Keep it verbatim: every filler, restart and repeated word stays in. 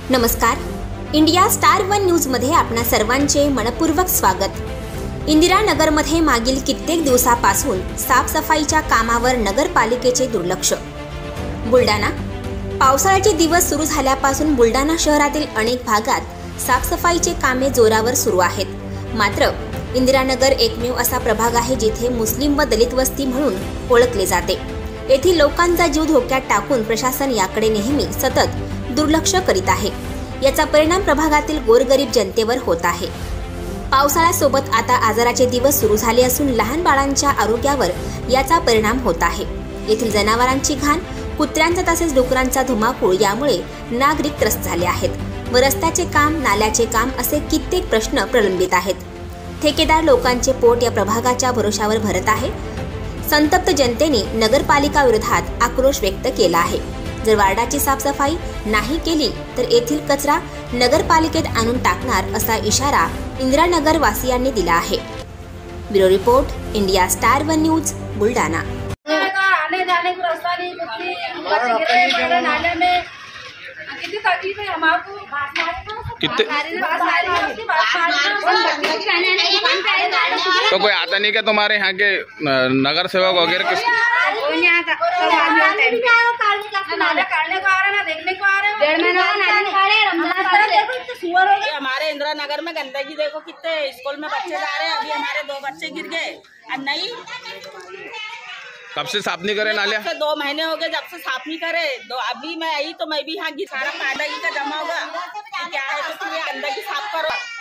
नमस्कार, India star one news मध्ये आपणा सर्वांचे मनपूर्वक स्वागत। इंदिरानगरमध्ये मागील कित्येक दिवसापासून साफसफाईच्या कामावर नगरपालिकेचे दुर्लक्ष। बुलढाणा पावसाळ्याचे दिवस सुरू झाल्यापासून बुलढाणा शहरातील अनेक भागात साफसफाईचे कामे जोरावर सुरू आहेत। मात्र इंदिरानगर एकमेव असा प्रभाग आहे जिथे मुस्लिम व दलित वस्ती म्हणून ओळखले जाते। येथील लोकांचा जीव धोक्यात टाकून प्रशासन याकडे नेहमी सतत दुर्लक्ष करीत आहे। याचा परिणाम प्रभागातील गोरगरीब जनतेवर होत आहे। पावसाळ्यासोबत आता आजाराचे दिवस सुरू झाले असून लहान बाळांच्या आरोग्यावर याचा परिणाम होत आहे। येथील जनावरांची घाण, कुत्र्यांचा तसेच डुकरांचा धुमाकूळ यामुळे नागरिक त्रस्त झाले आहेत व रस्त्याचे काम, नाल्याचे काम असे कित्येक प्रश्न प्रलंबित आहेत। ठेकेदार लोकांचे पोट या प्रभागाच्या भरोशावर भरत आहे। संतप्त जनतेने नगरपालिका विरोधात आक्रोश व्यक्त केला आहे। जर वार्डाची साफसफाई नाही केली तर येथील कचरा नगरपालिकेत आणून टाकणार असा इशारा इंदिरानगर वासियांनी दिला आहे। Bureau report, India star one news, Buldhana. आने जाने को रास्ता नहीं, बच्चे गिरे पड़े नाले में, कितनी तकलीफ है हमको। कितने तो कोई आता नहीं क्या तुम्हारे यहाँ के नगर सेवक वगैरह किस नाले काटने को आ रहा ना देखने को आ रहा है। हमारे इंदिरा नगर में गंदगी देखो कितने, स्कूल में बच्चे जा रहे हैं, अभी हमारे दो बच्चे गिर गए और नहीं। कब से साफ नहीं करे नाले? से दो महीने हो गए जब से साफ नहीं करे। दो अभी मैं आई तो मैं भी यहाँ सारा गंदगी का जमा होगा, क्या है तो तुम गंदगी साफ करो।